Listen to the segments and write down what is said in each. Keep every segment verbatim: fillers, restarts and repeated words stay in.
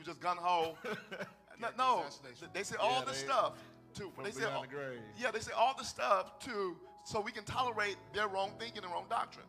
was just gung-ho. no, no, they say all Yeah, this they- stuff to, from they say, beyond all, the grave. yeah, they say all this stuff to, so we can tolerate their wrong thinking and wrong doctrine.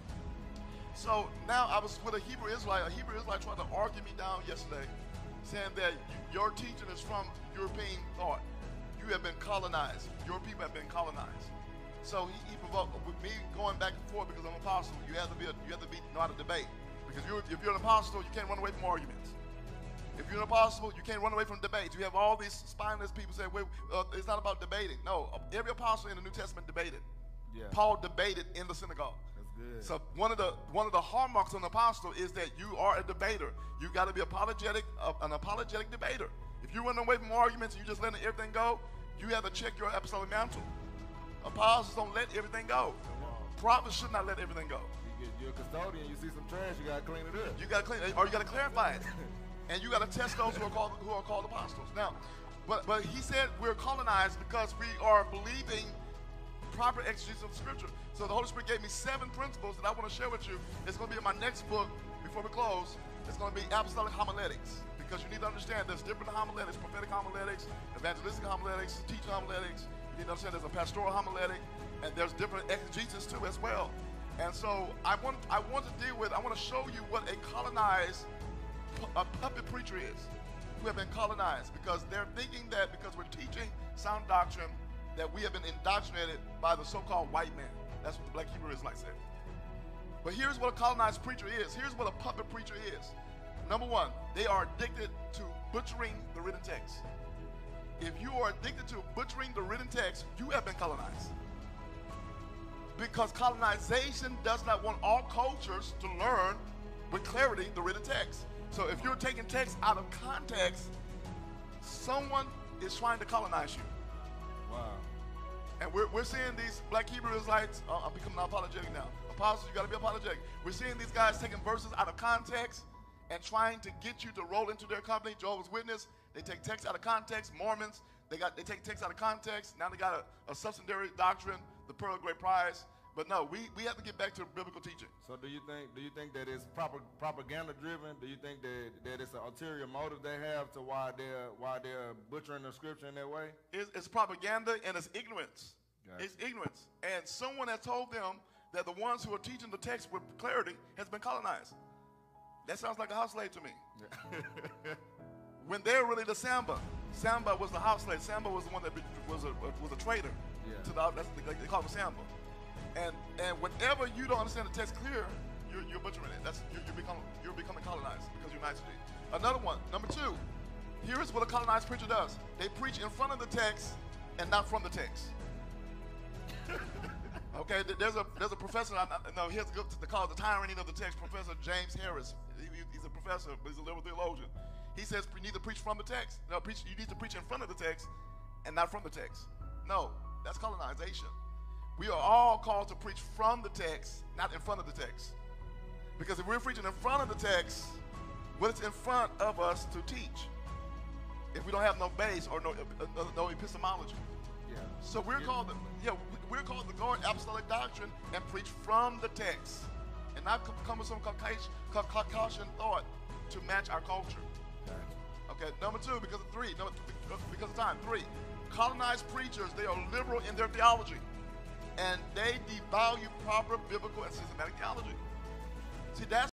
So now I was with a Hebrew Israelite, a Hebrew Israelite tried to argue me down yesterday, saying that your teaching is from European thought. You have been colonized. Your people have been colonized. So he, he provoked with me going back and forth because I'm an apostle. You have to be, a, you have to be know how to debate. Because you're, if you're an apostle, you can't run away from arguments. If you're an apostle, you can't run away from debates. You have all these spineless people say, "Wait, uh, it's not about debating." No, every apostle in the New Testament debated. Yeah. Paul debated in the synagogue. That's good. So one of the one of the hallmarks of an apostle is that you are a debater. You got to be apologetic, uh, an apologetic debater. If you run away from arguments and you just letting everything go, you have to check your apostolic mantle. Apostles don't let everything go. Prophets should not let everything go. You get, you're a custodian, you see some trash, you gotta clean it up. You got to clean, or you got to clarify it, and you got to test those who are called who are called apostles. Now, but but he said we're colonized because we are believing proper exegesis of Scripture. So the Holy Spirit gave me seven principles that I want to share with you. It's going to be in my next book before we close. It's going to be apostolic homiletics, because you need to understand there's different homiletics: prophetic homiletics, evangelistic homiletics, teaching homiletics. You need to understand there's a pastoral homiletic, and there's different exegesis too as well. And so I want I want to deal with, I want to show you what a colonized a puppet preacher is, who have been colonized, because they're thinking that because we're teaching sound doctrine that we have been indoctrinated by the so-called white man. That's what the black Hebrew Israelites said. But here's what a colonized preacher is. Here's what a puppet preacher is. Number one, they are addicted to butchering the written text. If you are addicted to butchering the written text, you have been colonized. Because colonization does not want all cultures to learn with clarity the written text. So if you're taking text out of context, someone is trying to colonize you. Wow. And we're, we're seeing these black Hebrew Israelites, uh, I'm becoming apologetic now. Apostles, you got to be apologetic. We're seeing these guys taking verses out of context and trying to get you to roll into their company. Jehovah's Witness, they take text out of context. Mormons, they got they take text out of context. Now they got a, a subsidiary doctrine, the Pearl of Great Prize. But no, we, we have to get back to biblical teaching. So do you think do you think that it's proper propaganda driven? Do you think that that it's an ulterior motive they have to why they're why they're butchering the scripture in that way? It's, it's propaganda and it's ignorance. Gotcha. It's ignorance. And someone has told them that the ones who are teaching the text with clarity has been colonized. That sounds like a house slave to me. Yeah. When they're really the Samba. Samba was the house slave. Samba was the one that be, was a was a traitor. Yeah. To the, that's the, they call him Samba. And and whenever you don't understand the text clear, you're, you're butchering it. That's you're, you're becoming you're becoming colonized because you're nice to it. Another one, number two. Here's what a colonized preacher does. They preach in front of the text and not from the text. Okay, there's a there's a professor. I, I, no, he has to go to call it the tyranny of the text. Professor James Harris. He, he's a professor, but he's a liberal theologian. He says you need to preach from the text. No, preach. You need to preach in front of the text and not from the text. No, that's colonization. We are all called to preach from the text, not in front of the text. Because if we're preaching in front of the text, what is in front of us to teach? If we don't have no base or no uh, no epistemology. Yeah. So we're called to, yeah, we're called to guard apostolic doctrine and preach from the text, and not come with some concoction thought to match our culture. Gotcha. Okay, number two, because of three, number, because of time. Three, colonized preachers, they are liberal in their theology, and they devalue proper biblical and systematic theology. See, that's